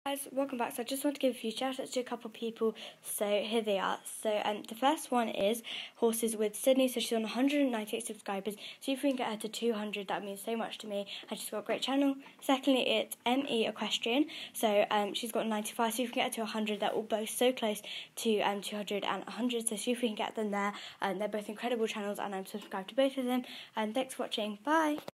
Guys, welcome back. So I just want to give a few shout outs to a couple of people, so here they are. So the first one is Horses with Sydney. So she's on 198 subscribers, so if we can get her to 200, that means so much to me, and she's got a great channel. Secondly, it's ME Equestrian. So she's got 95, so if we can get her to 100, that will both so close to 200 and 100, so see if we can get them there. They're both incredible channels and I'm subscribed to both of them, and thanks for watching. Bye.